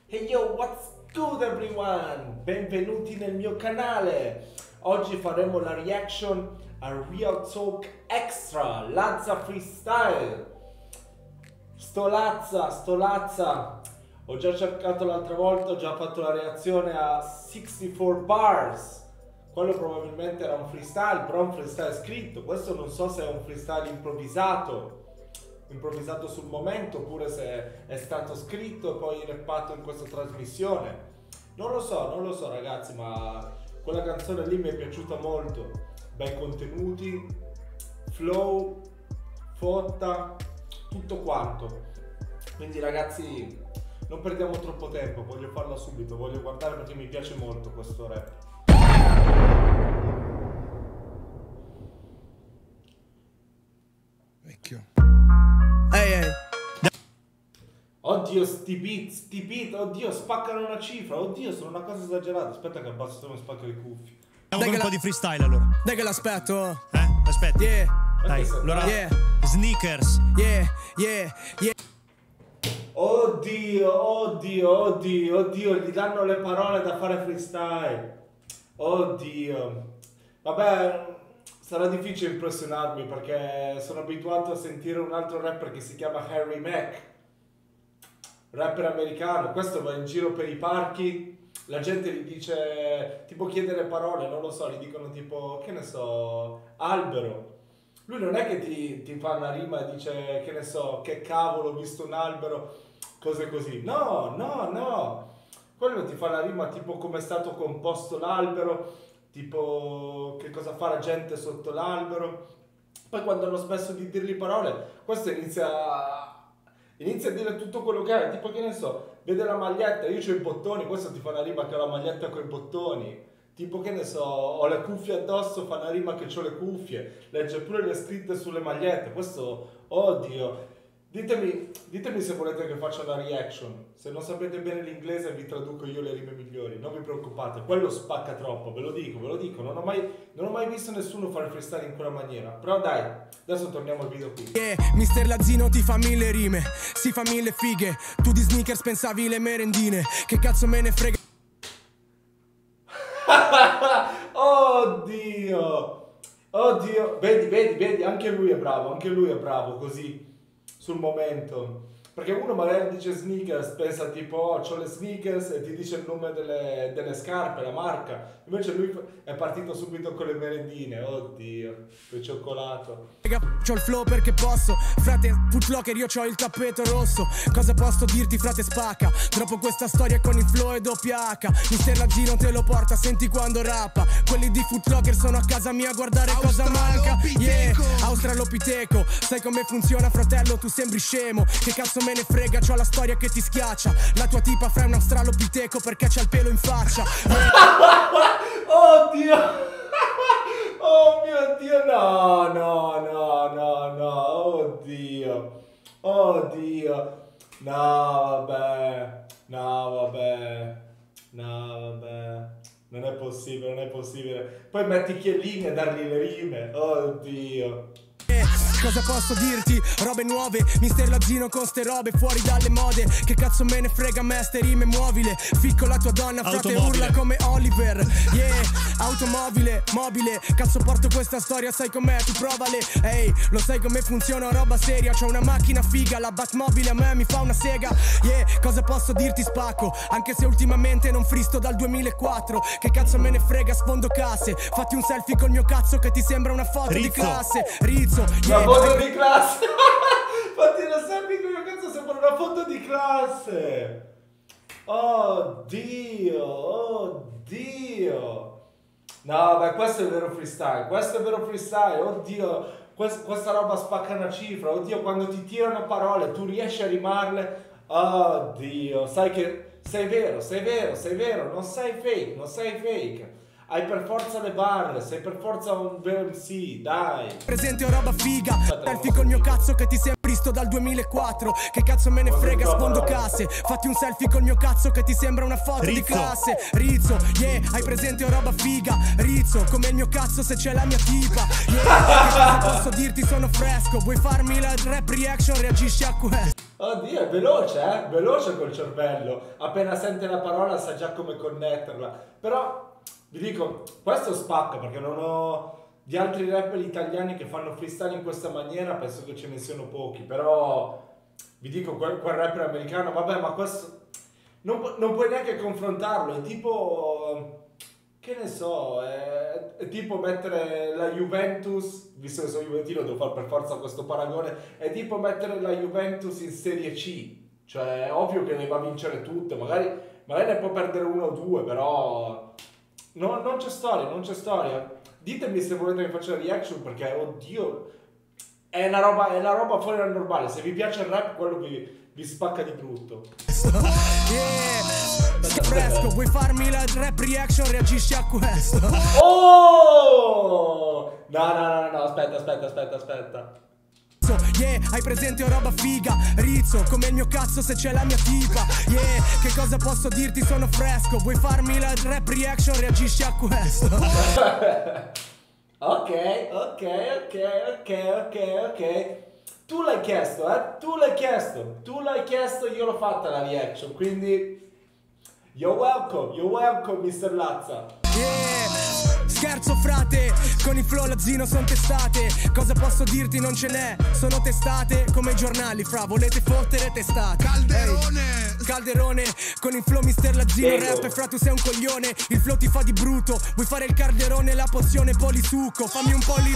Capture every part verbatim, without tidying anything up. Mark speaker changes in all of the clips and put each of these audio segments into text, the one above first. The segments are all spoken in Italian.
Speaker 1: Hey yo, what's good everyone? Benvenuti nel mio canale. Oggi faremo la reaction a Real Talk Extra, Lazza Freestyle. Sto Lazza, sto Lazza. Ho già cercato l'altra volta, ho già fatto la reazione a sessantaquattro bars. Quello probabilmente era un freestyle, però un freestyle scritto. Questo non so se è un freestyle improvvisato. improvvisato sul momento oppure se è stato scritto e poi rappato in questa trasmissione. Non lo so, non lo so ragazzi, ma quella canzone lì mi è piaciuta molto. Bei contenuti, flow, fotta, tutto quanto. Quindi ragazzi, non perdiamo troppo tempo, voglio farla subito, voglio guardare perché mi piace molto questo rap.
Speaker 2: Vecchio.
Speaker 3: Ehi, ehi.
Speaker 1: Oddio, sti beat, sti beat, oddio, spaccano una cifra, oddio, sono una cosa esagerata. Aspetta che abbasso se non spacco le cuffie.
Speaker 3: Dai
Speaker 2: Andiamo con
Speaker 3: che
Speaker 2: un
Speaker 3: la-
Speaker 2: po' di freestyle allora.
Speaker 3: Dai che l'aspetto.
Speaker 2: Eh? Aspetta.
Speaker 3: Yeah,
Speaker 2: Dai,
Speaker 1: Aspetta,
Speaker 2: allora.
Speaker 3: yeah,
Speaker 2: Sneakers.
Speaker 3: yeah, yeah, yeah.
Speaker 1: Oddio, oddio, oddio, oddio, gli danno le parole da fare freestyle. Oddio. Vabbè, sarà difficile impressionarmi perché sono abituato a sentire un altro rapper che si chiama Harry Mack. Rapper americano, questo va in giro per i parchi, la gente gli dice, tipo chiede le parole, non lo so, gli dicono tipo, che ne so, albero. Lui non è che ti, ti fa una rima e dice, che ne so, che cavolo, ho visto un albero, cose così. No, no, no. Quello ti fa la rima tipo come è stato composto l'albero, tipo che cosa fa la gente sotto l'albero. Poi quando hanno smesso di dirgli parole, questo inizia a... Inizia a dire tutto quello che è, tipo che ne so, vede la maglietta, io c'ho i bottoni, questo ti fa una rima che ho la maglietta con i bottoni. Tipo che ne so, ho le cuffie addosso, fa una rima che ho le cuffie, legge pure le scritte sulle magliette, questo, oddio. Ditemi, ditemi se volete che faccia una reaction, se non sapete bene l'inglese vi traduco io le rime migliori, non vi preoccupate, quello spacca troppo, ve lo dico, ve lo dico, non ho mai, non ho mai visto nessuno fare freestyle in quella maniera, però dai, adesso torniamo al video qui.
Speaker 3: Yeah, mister Lazzino ti fa mille rime, si fa mille fighe. Tu di sneakers pensavi le merendine, che cazzo me ne frega.
Speaker 1: Oddio, oddio, vedi, vedi, vedi, anche lui è bravo, anche lui è bravo così. Sul momento, perché uno magari dice sneakers, pensa tipo oh, c'ho le sneakers e ti dice il nome delle, delle scarpe, la marca, invece lui è partito subito con le merendine, oddio, il cioccolato.
Speaker 3: C'ho il flow perché posso, frate Footlocker io c'ho il tappeto rosso. Cosa posso dirti frate spacca, dopo questa storia con il flow e doppia H. mister Lazzino te lo porta, senti quando rappa. Quelli di Footlocker sono a casa mia a guardare cosa manca. Yeah, Australopiteco, sai come funziona fratello, tu sembri scemo. Che cazzo me ne frega, c'ho la storia che ti schiaccia. La tua tipa fra un Australopiteco perché c'ha il pelo in faccia.
Speaker 1: Oddio. Oh mio Dio, no, no, no, no, no, oddio, oddio, no, vabbè, no, vabbè, no, vabbè, non è possibile, non è possibile, poi metti Chiellini a dargli le rime, oddio.
Speaker 3: Cosa posso dirti? Robe nuove, mister Lazzino con ste robe fuori dalle mode. Che cazzo me ne frega me ste rime muovile. Ficco la tua donna, frate
Speaker 2: Automobile.
Speaker 3: urla come Oliver. Yeah, automobile, mobile. Cazzo porto questa storia, sai com'è, tu provale. Ehi, lo sai come funziona, roba seria. C'ho una macchina figa, la Batmobile a me mi fa una sega. Yeah, cosa posso dirti spacco? Anche se ultimamente non fristo dal duemilaquattro. Che cazzo me ne frega, sfondo casse. Fatti un selfie col mio cazzo che ti sembra una foto
Speaker 2: Rizzo.
Speaker 3: di classe. Rizzo,
Speaker 1: Una
Speaker 3: yeah.
Speaker 1: foto di classe. Fatti una selfie con mio cazzo, sembra una foto di classe. Oddio, oddio. No, beh, questo è il vero freestyle. Questo è il vero freestyle. Oddio, quest- questa roba spacca una cifra. Oddio, quando ti tirano parole, tu riesci a rimarle. Oddio, sai che sei vero, sei vero, sei vero. Non sei fake, non sei fake. Hai per forza le barre, sei per forza un vero M C, dai.
Speaker 3: Presente o roba figa, selfie col mio cazzo che ti sembri esisto dal duemilaquattro. Che cazzo me ne frega, sfondo casse. Fatti un selfie col mio cazzo che ti sembra una foto
Speaker 2: Rizzo.
Speaker 3: di classe. Rizzo, yeah, hai presente o roba figa. Rizzo, come il mio cazzo se c'è la mia tipa. Yeah, che cosa posso dirti, sono fresco. Vuoi farmi la rap reaction, reagisci a questo.
Speaker 1: Oddio, è veloce, eh? Veloce col cervello. Appena sente la parola sa già come connetterla. Però, vi dico, questo spacca perché non ho... Di altri rapper italiani che fanno freestyle in questa maniera penso che ce ne siano pochi, però vi dico quel, quel rapper americano, vabbè, ma questo non, pu- non puoi neanche confrontarlo, è tipo, che ne so, è, è tipo mettere la Juventus, visto che sono juventino devo fare per forza questo paragone, è tipo mettere la Juventus in Serie C, cioè è ovvio che ne va a vincere tutte, magari, magari ne può perdere uno o due, però no, non c'è storia, non c'è storia. Ditemi se volete che faccia la reaction perché, oddio, è una roba, è una roba fuori dal normale. Se vi piace il rap, quello vi, vi spacca di brutto.
Speaker 3: Yeah, che fresco, vuoi farmi la rap reaction, reagisci a questo.
Speaker 1: Oh! No, no, no, no, no, aspetta, aspetta, aspetta, aspetta.
Speaker 3: Yeah, hai presente o roba figa. Rizzo, come il mio cazzo se c'è la mia tipa. Yeah, che cosa posso dirti, sono fresco. Vuoi farmi la rap reaction, reagisci a questo.
Speaker 1: Ok, ok, ok, ok, ok, ok. Tu l'hai chiesto, eh? Tu l'hai chiesto. Tu l'hai chiesto, io l'ho fatta la reaction, quindi... You're welcome, you're welcome, mister Lazza.
Speaker 3: Yeah, scherzo frate, con il flow Lazzino son testate. Cosa posso dirti, non ce n'è, sono testate come i giornali, fra, volete fottere testate. Calderone, hey, Calderone, con il flow mister Lazzino rap e fra tu sei un coglione. Il flow ti fa di brutto, vuoi fare il calderone, la pozione polisucco. Fammi un po' li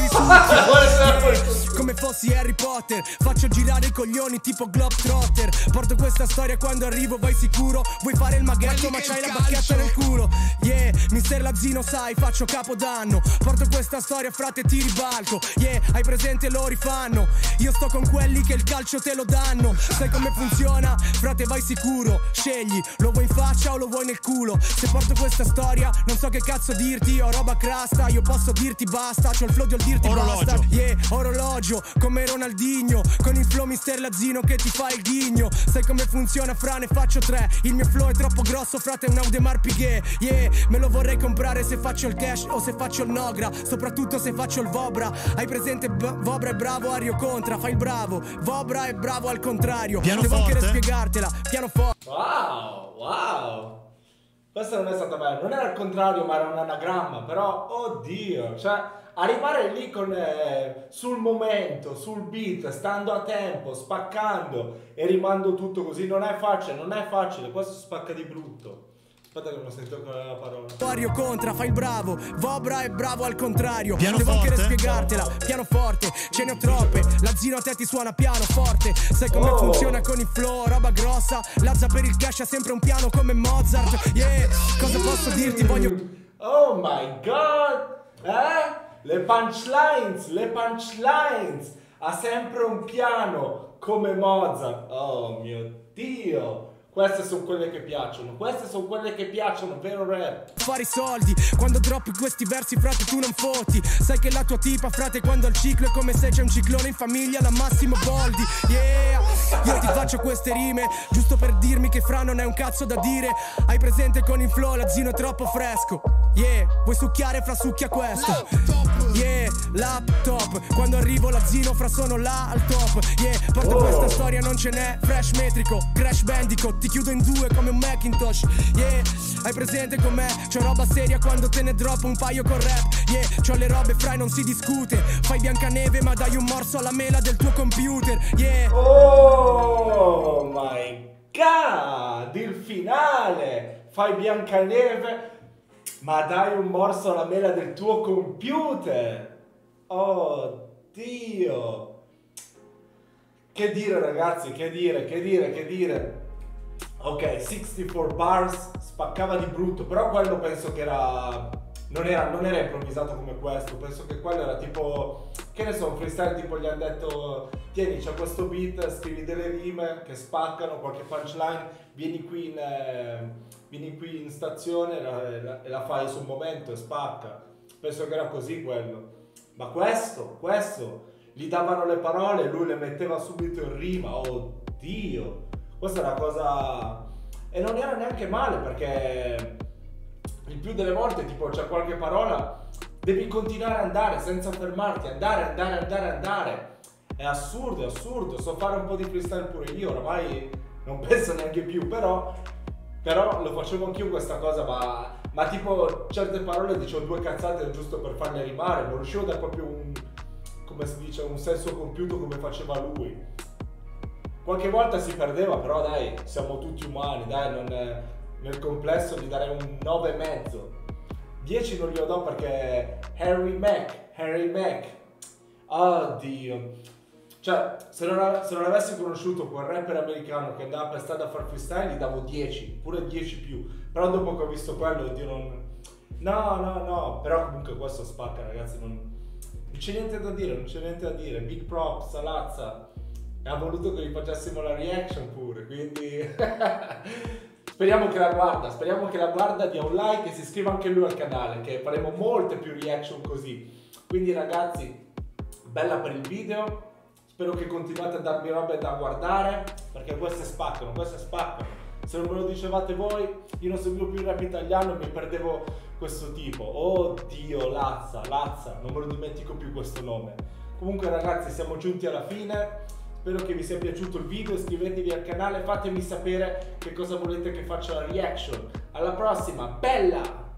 Speaker 3: risucchi. Come fossi Harry Potter, faccio girare i coglioni tipo Globetrotter. Porto questa storia quando arrivo, vai sicuro. Vuoi fare il maghetto ma c'hai la bacchetta nel culo. Yeah, mister Lazzino sai, faccio capodanno. Porto questa storia, frate, ti ribalto. Yeah, hai presente, lo rifanno. Io sto con quelli che il calcio te lo danno. Sai come funziona? Frate, vai sicuro. Scegli, lo vuoi in faccia o lo vuoi nel culo. Se porto questa storia, non so che cazzo dirti. Ho roba crasta, io posso dirti basta. C'ho il flow di dirti
Speaker 2: orologio.
Speaker 3: basta. Yeah, orologio, come Ronaldinho. Con il flow mister Lazzino che ti fa il ghigno. Sai come funziona, fra, ne faccio tre. Il mio flow è troppo grosso, frate, è un Audemars Piguet. Yeah, me lo vorrei comprare se faccio il cash o se faccio il Nogra. Soprattutto se faccio il Vobra. Hai presente B- Vobra è bravo, Ario Contra, fai il bravo. Vobra è bravo al contrario. Devo anche spiegartela, pianoforte.
Speaker 1: Wow, wow. Questa non è stata bella, non era al contrario ma era un anagramma, però oddio, cioè arrivare lì con eh, sul momento, sul beat, stando a tempo, spaccando e rimando tutto così non è facile, non è facile, questo spacca di brutto. Aspetta che non ho sentito qual è la parola.
Speaker 3: Ario Contra, fai il bravo. Vobra è bravo al contrario.
Speaker 2: Pianoforte.
Speaker 3: Devo anche spiegartela, pianoforte, ce ne ho troppe. Lazzino a te ti suona piano forte. Sai come
Speaker 1: Oh.
Speaker 3: funziona con il flow, roba grossa. Lazza per il cash ha sempre un piano come Mozart. Yeah, cosa posso dirti, voglio...
Speaker 1: Oh my god! Eh? Le punchlines, le punchlines! Ha sempre un piano come Mozart. Oh mio Dio! Queste sono quelle che piacciono, queste sono quelle che piacciono, vero rap?
Speaker 3: Fare i soldi, quando droppi questi versi, frate, tu non fotti. Sai che la tua tipa, frate, quando al ciclo è come se c'è un ciclone in famiglia, la Massimo Boldi. Yeah, io ti faccio queste rime, giusto per dirmi che fra non è un cazzo da dire. Hai presente con il flow, Lazzino è troppo fresco. Yeah, vuoi succhiare, fra, succhia questo. Yeah, laptop, quando arrivo Lazzino, fra, sono là al top. Yeah, porto
Speaker 1: Oh.
Speaker 3: questa storia, non ce n'è, fresh metrico, Crash Bandicoot. Ti chiudo in due come un Macintosh. Yeah, hai presente com'è? C'ho roba seria quando te ne droppo un paio con rap. Yeah, c'ho le robe fra e non si discute. Fai Biancaneve ma dai un morso alla mela del tuo computer. Yeah.
Speaker 1: Oh my god! Il finale! Fai Biancaneve ma dai un morso alla mela del tuo computer! Oh Dio! Che dire ragazzi, che dire, che dire, che dire? Ok, sessantaquattro bars, spaccava di brutto, però quello penso che era non, era... non era improvvisato come questo, penso che quello era tipo, che ne so, un freestyle tipo gli hanno detto tieni, c'è questo beat, scrivi delle rime che spaccano, qualche punchline, vieni qui in, eh, vieni qui in stazione e la, la, e la fai sul momento e spacca. Penso che era così quello. Ma questo, questo, gli davano le parole e lui le metteva subito in rima. Oddio, questa è una cosa... E non era neanche male, perché il più delle volte tipo c'è qualche parola, devi continuare ad andare senza fermarti, andare, andare, andare, andare. È assurdo, è assurdo. So fare un po' di freestyle pure io, oramai non penso neanche più, però, però lo facevo anch'io questa cosa, ma, ma tipo certe parole dicevo due cazzate giusto per farle rimare, non riuscivo a dare proprio un, come si dice, un senso compiuto come faceva lui. Qualche volta si perdeva, però dai, siamo tutti umani, dai, non, nel complesso gli darei un nove e mezzo. dieci non glielo do perché Harry Mack, Harry Mack, oddio. Cioè, se non, se non avessi conosciuto quel rapper americano che andava per strada a far freestyle, gli davo dieci, pure dieci più. Però dopo che ho visto quello, oddio, non... No, no, no, però comunque questo spacca, ragazzi, non, non c'è niente da dire, non c'è niente da dire. Big props, Salazza. E ha voluto che gli facessimo la reaction pure, quindi speriamo che la guarda, speriamo che la guarda, dia un like e si iscriva anche lui al canale, che faremo molte più reaction così. Quindi ragazzi, bella per il video, spero che continuate a darmi robe da guardare, perché queste spaccano, queste spaccano. Se non me lo dicevate voi, io non seguivo più il rap italiano e mi perdevo questo tipo. Oddio, Lazza, Lazza, non me lo dimentico più questo nome. Comunque ragazzi, siamo giunti alla fine. Spero che vi sia piaciuto il video, iscrivetevi al canale, fatemi sapere che cosa volete che faccia la reaction. Alla prossima, bella!